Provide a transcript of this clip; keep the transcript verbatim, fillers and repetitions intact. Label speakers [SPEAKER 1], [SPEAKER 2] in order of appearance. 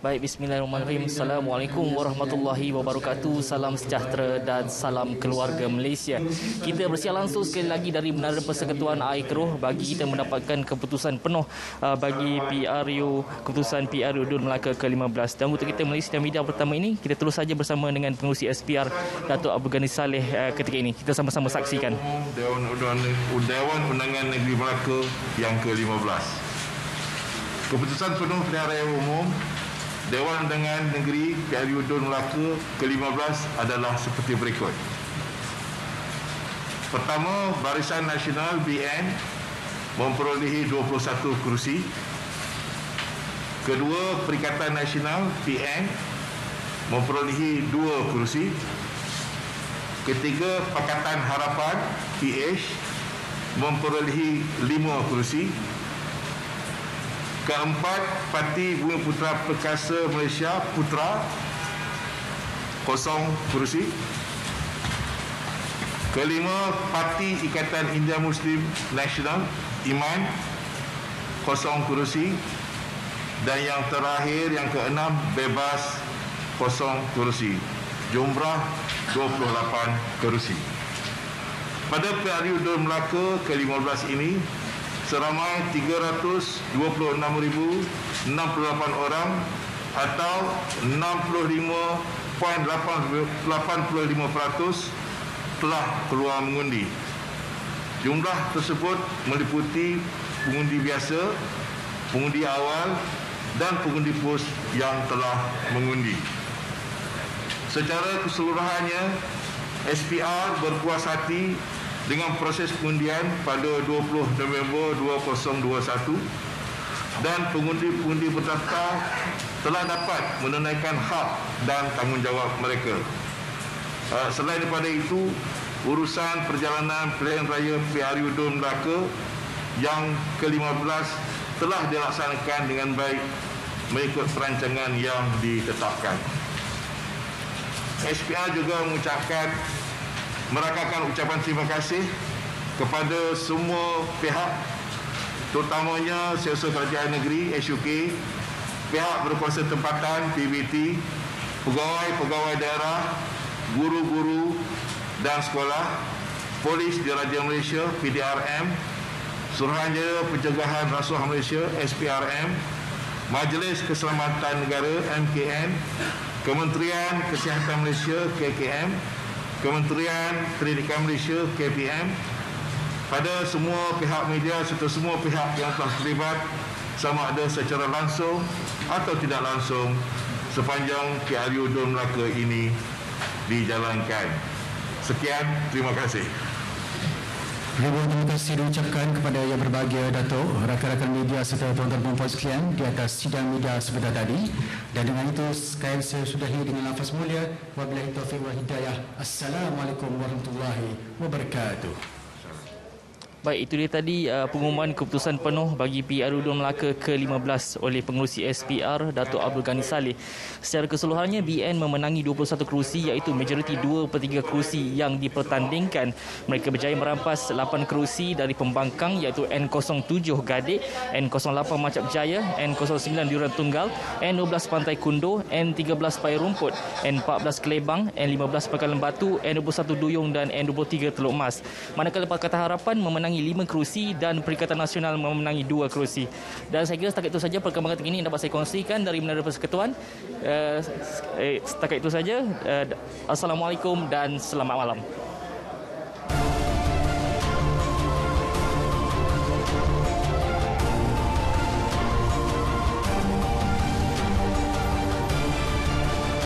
[SPEAKER 1] Baik, bismillahirrahmanirrahim. Assalamualaikum warahmatullahi wabarakatuh. Salam sejahtera dan salam keluarga Malaysia. Kita bersiar langsung sekali lagi dari Menara Persekutuan Air Keruh bagi kita mendapatkan keputusan penuh uh, bagi P R U, keputusan P R U Dun Melaka ke lima belas. Dan untuk kita Malaysia Media pertama ini, kita terus saja bersama dengan pengerusi S P R Datuk Abdul Ghani Saleh uh, ketika ini. Kita sama-sama saksikan.
[SPEAKER 2] Dewan Dewan Undangan Negeri Melaka yang ke lima belas. Keputusan penuh Pilihan Raya Umum Dewan Undangan Negeri P R U Dun Melaka ke lima belas adalah seperti berikut. Pertama, Barisan Nasional B N memperolehi dua puluh satu kerusi. Kedua, Perikatan Nasional P N memperolehi dua kerusi. Ketiga, Pakatan Harapan P H memperolehi lima kerusi. Keempat, Parti Bumi Putera Perkasa Malaysia Putra kosong kerusi. Kelima, Parti Ikatan India Muslim Nasional Iman kosong kerusi. Dan yang terakhir, yang keenam, Bebas kosong kerusi. Jumlah dua puluh lapan kerusi. Pada P R U Dun Melaka ke lima belas ini, seramai tiga ratus dua puluh enam ribu enam puluh lapan orang atau enam puluh lima perpuluhan lapan lima peratus telah keluar mengundi. Jumlah tersebut meliputi pengundi biasa, pengundi awal dan pengundi pos yang telah mengundi. Secara keseluruhannya, S P R berpuas hati dengan proses pengundian pada dua puluh November dua ribu dua puluh satu dan pengundi-pengundi peserta telah dapat menunaikan hak dan tanggungjawab mereka. Uh, selain daripada itu, urusan perjalanan pilihan raya P R U Dun Melaka yang ke lima belas telah dilaksanakan dengan baik mengikut perancangan yang ditetapkan. S P R juga mengucapkan merakamkan ucapan terima kasih kepada semua pihak, terutamanya Siasat Kerajaan Negeri S U K, pihak berkuasa tempatan P B T, pegawai-pegawai daerah, guru-guru dan sekolah, Polis Diraja Malaysia P D R M, Suruhanjaya Pencegahan Rasuah Malaysia S P R M, Majlis Keselamatan Negara M K N, Kementerian Kesihatan Malaysia K K M, Kementerian Pendidikan Malaysia K P M, pada semua pihak media serta semua pihak yang telah terlibat sama ada secara langsung atau tidak langsung sepanjang P R U Dun Melaka ini dijalankan. Sekian, terima kasih.
[SPEAKER 3] Ribuan terima kasih diucapkan kepada yang berbahagia Datuk, rakan-rakan media serta tuan-tuan dan puan sekalian di atas sidang media sebentar tadi. Dan dengan itu sekalian saya sudahi dengan lafaz mulia, wabillahi taufiq wal hidayah. Assalamualaikum warahmatullahi wabarakatuh.
[SPEAKER 1] Baik, itu dia tadi uh, pengumuman keputusan penuh bagi P R U Dun Melaka ke lima belas oleh pengerusi S P R Datuk Abdul Ghani Saleh. Secara keseluruhannya, B N memenangi dua puluh satu kerusi, iaitu majoriti dua per tiga kerusi yang dipertandingkan. Mereka berjaya merampas lapan kerusi dari pembangkang, iaitu N kosong tujuh Gadik, N kosong lapan Macap Jaya, N kosong sembilan Durian Tunggal, N dua belas Pantai Kundo, N tiga belas Paya Rumput, N empat belas Kelebang, N lima belas Pangkalan Batu, N dua puluh satu Duyung dan N dua puluh tiga Teluk Mas. Manakala Pakatan Harapan memenangi lima kerusi dan Perikatan Nasional memenangi dua kerusi. Dan saya kira setakat itu saja perkembangan terkini yang dapat saya kongsikan dari Menara Persekutuan. Uh, setakat itu saja. Uh, Assalamualaikum dan selamat malam.